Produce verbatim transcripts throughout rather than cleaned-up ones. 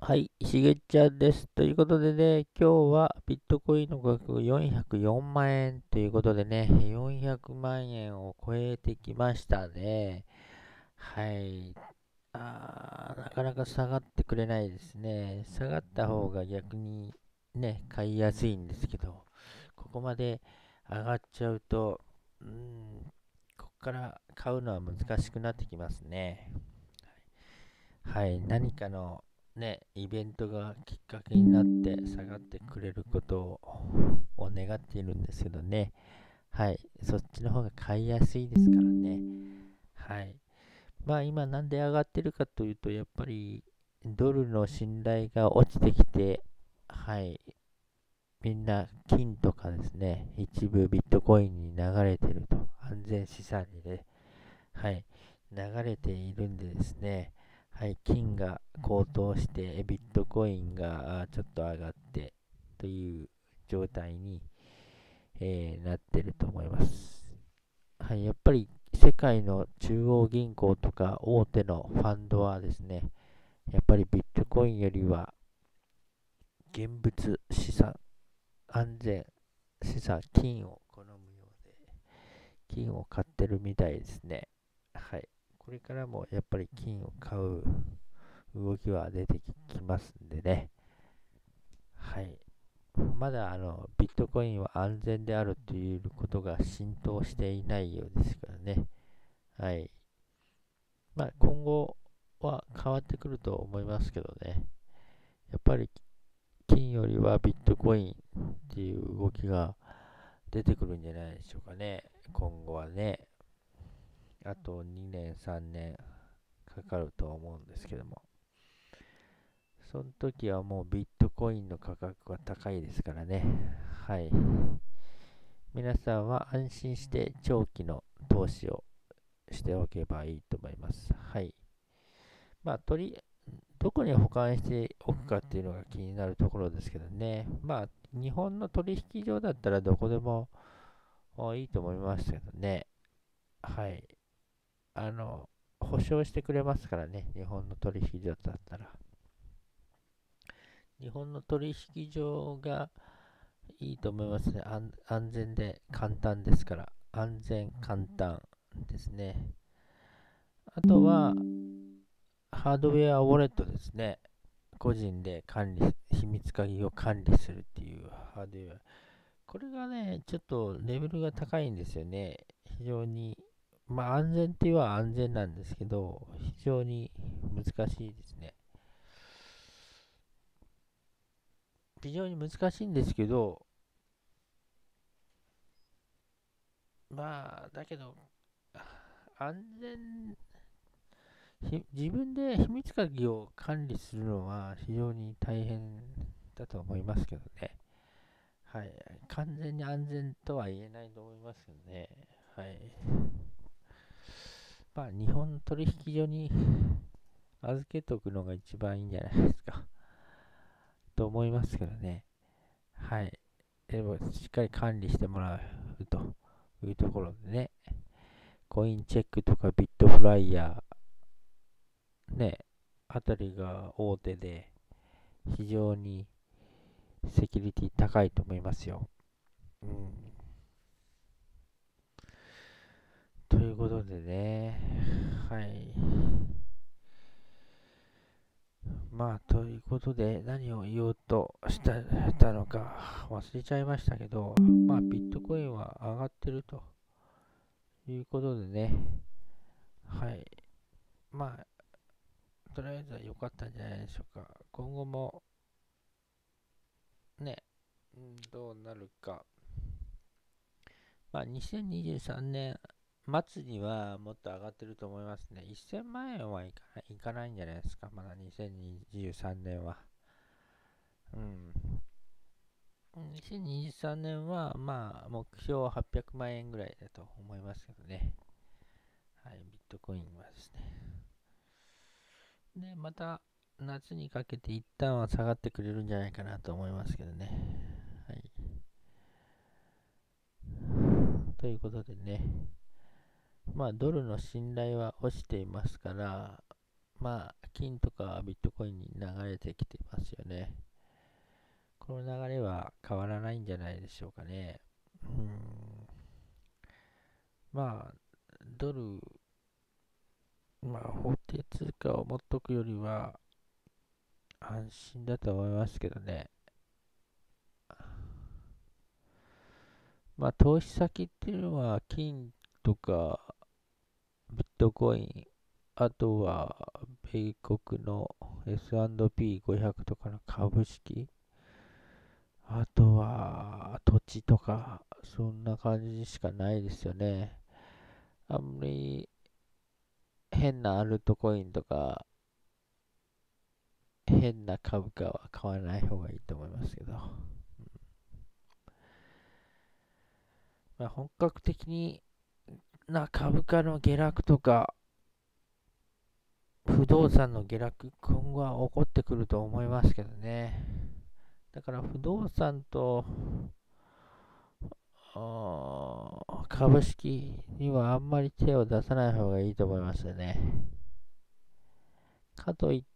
はい、しげちゃんです。ということでね、今日はビットコインの価格よんひゃくよんまん円ということでね、よんひゃくまん円を超えてきましたね。はい。あー、なかなか下がってくれないですね。下がった方が逆にね、買いやすいんですけど、ここまで上がっちゃうと、うーん、ここから買うのは難しくなってきますね。はい、何かのね、イベントがきっかけになって下がってくれることをを願っているんですけどね。はい、そっちの方が買いやすいですからね。はい。まあ今なんで上がってるかというと、やっぱりドルの信頼が落ちてきて、はい、みんな金とかですね、一部ビットコインに流れてると、安全資産にね、はい、流れているんでですね、はい、金が高騰して、ビットコインがちょっと上がってという状態に、えーなってると思います。はい、やっぱり世界の中央銀行とか大手のファンドはですね、やっぱりビットコインよりは現物資産、安全資産、金を好むようで、金を買ってるみたいですね。はい。これからもやっぱり金を買う動きは出てきますんでね。はい。まだあのビットコインは安全であるということが浸透していないようですからね。はい。まあ今後は変わってくると思いますけどね。やっぱり金よりはビットコインっていう動きが出てくるんじゃないでしょうかね。今後はね。あとにねん、さんねんかかると思うんですけども。その時はもうビットコインの価格は高いですからね。はい。皆さんは安心して長期の投資をしておけばいいと思います。はい。まあ、取り、どこに保管しておくかっていうのが気になるところですけどね。まあ、日本の取引所だったらどこでもいいと思いますけどね。はい。あの、保証してくれますからね。日本の取引所だったら。日本の取引所がいいと思いますね。安安全で簡単ですから。安全簡単ですね。あとは、ハードウェアウォレットですね。個人で管理、秘密鍵を管理するっていうハードウェア。これがね、ちょっとレベルが高いんですよね。非常に、まあ安全って言えば安全なんですけど、非常に難しいですね。非常に難しいんですけど、まあ、だけど、安全、自分で秘密鍵を管理するのは非常に大変だと思いますけどね。はい。完全に安全とは言えないと思いますけどね。はい。まあ、日本の取引所に預けておくのが一番いいんじゃないですか。と思いますけどね。はい。でも、しっかり管理してもらうというところでね。コインチェックとかビットフライヤー、ね、あたりが大手で、非常にセキュリティ高いと思いますよ。うん。ということでね。はい。まあ、ということで、何を言おうとしたたのか忘れちゃいましたけど、まあ、ビットコインは上がってるということでね。はい。まあ、とりあえずは良かったんじゃないでしょうか。今後もね、うんどうなるか。まあ、にせんにじゅうさんねん末にはもっと上がってると思いますね。せんまん円はいかないいかないんじゃないですか。まだにせんにじゅうさんねんは。うん。にせんにじゅうさんねんは、まあ、目標ははっぴゃくまん円ぐらいだと思いますけどね。はい、ビットコインはですね。で、また、夏にかけて一旦は下がってくれるんじゃないかなと思いますけどね。はい。ということでね。まあ、ドルの信頼は落ちていますから、 まあ、金とかビットコインに流れてきてますよね。この流れは変わらないんじゃないでしょうかね。うーん、まあ、ドル、まあ、法定通貨を持っとくよりは安心だと思いますけどね。まあ、投資先っていうのは金とかビットコイン、あとは米国の エスアンドピーごひゃく とかの株式、あとは土地とか、そんな感じしかないですよね。あんまり変なアルトコインとか、変な株価は買わない方がいいと思いますけど。まあ、本格的にな株価の下落とか、不動産の下落、今後は起こってくると思いますけどね。だから不動産と株式にはあんまり手を出さない方がいいと思いますよね。かといって、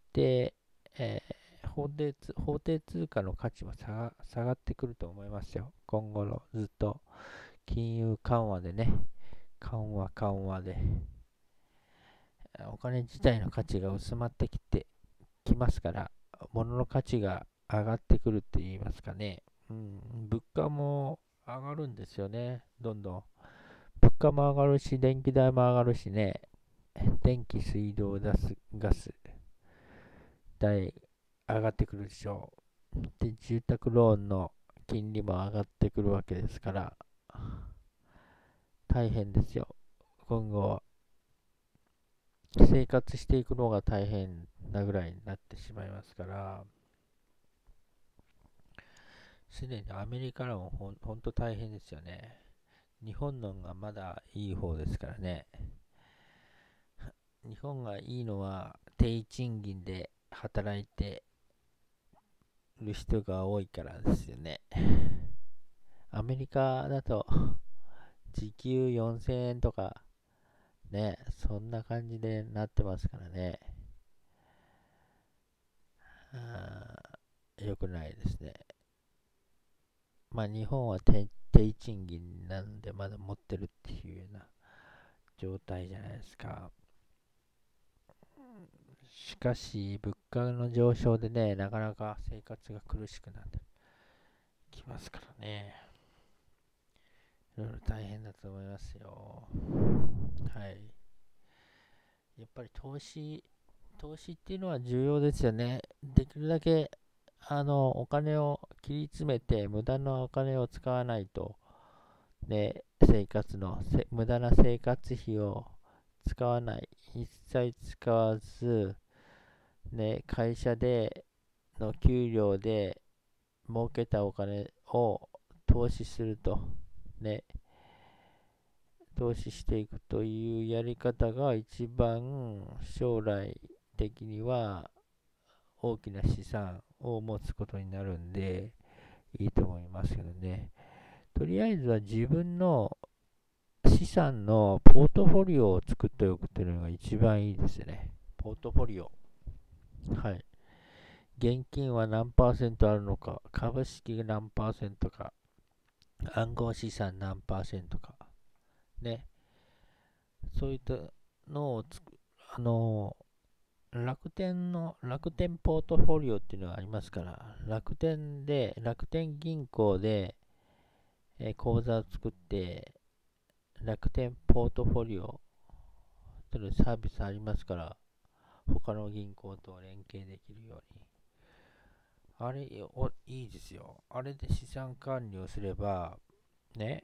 えー法定通法定通貨の価値も下が下がってくると思いますよ。今後のずっと金融緩和でね、緩和緩和で、お金自体の価値が薄まってきてきますから、物の価値が上がってくるって言いますかね。うん、物価も上がるんですよね、どんどん。物価も上がるし、電気代も上がるしね、電気、水道、ガス、ガス代上がってくるでしょう。で、住宅ローンの金利も上がってくるわけですから、大変ですよ。今後は生活していくのが大変なぐらいになってしまいますから、すでにアメリカのほんほんと大変ですよね。日本のがまだいい方ですからね。日本がいいのは低賃金で働いてる人が多いからですよね。アメリカだと時給よんせんえんとかね、そんな感じでなってますからね。良くないですね。まあ日本は低低賃金なんでまだ持ってるっていうような状態じゃないですか。しかし、物価の上昇でね、なかなか生活が苦しくなってきますからね。いろいろ大変だと思いますよ。はい。やっぱり投資、投資っていうのは重要ですよね。できるだけ、あの、お金を切り詰めて、無駄なお金を使わないと、ね、生活の、せ無駄な生活費を使わない。一切使わず、ね、会社での給料で儲けたお金を投資すると、ね、投資していくというやり方が一番将来的には大きな資産を持つことになるんでいいと思いますけどね。とりあえずは自分の資産のポートフォリオを作っておくというのが一番いいですね。ポートフォリオ。はい。現金は何パーセントあるのか、株式が何パーセントか、暗号資産何パーセントか、ね。そういったのをつく、あの楽天の、楽天ポートフォリオっていうのがありますから、楽天で、楽天銀行で、えー口座を作って、楽天ポートフォリオというサービスありますから、他の銀行と連携できるように。あれ、おいいですよ。あれで資産管理をすれば、ね、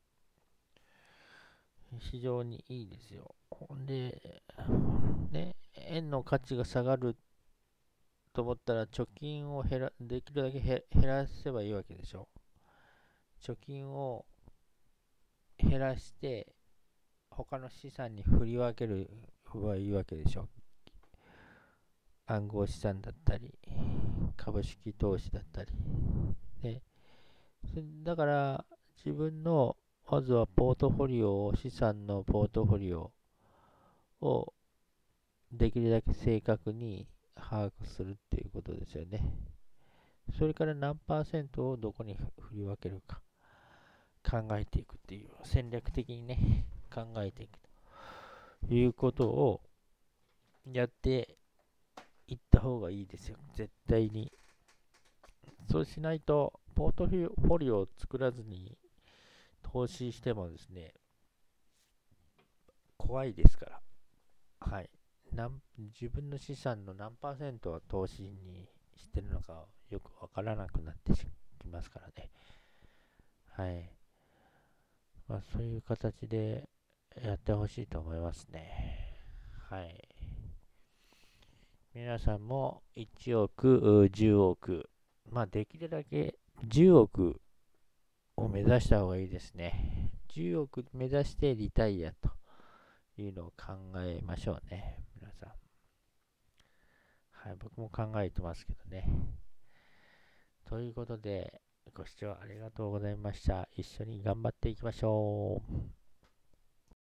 非常にいいですよ。ほんで、ね、円の価値が下がると思ったら、貯金を減ら、できるだけ減らせばいいわけでしょ。貯金を減らして、他の資産に振り分けるはいいわけでしょ。暗号資産だったり、株式投資だったり。ね、だから、自分の、まずはポートフォリオを、資産のポートフォリオをできるだけ正確に把握するっていうことですよね。それから何パーセントをどこに振り分けるか考えていくっていう、戦略的にね、考えていくということをやっていった方がいいですよ、絶対に。そうしないと、ポートフォリオを作らずに投資してもですね、怖いですから。はい。なん自分の資産の何パーセントは投資にしてるのかよくわからなくなってきますからね。はい。まあ、そういう形でやってほしいと思いますね。はい。皆さんもいちおく、じゅうおく、まあ、できるだけじゅうおくを目指した方がいいですね。じゅうおく目指してリタイアというのを考えましょうね、皆さん。はい、僕も考えてますけどね。ということで、ご視聴ありがとうございました。一緒に頑張っていきましょう。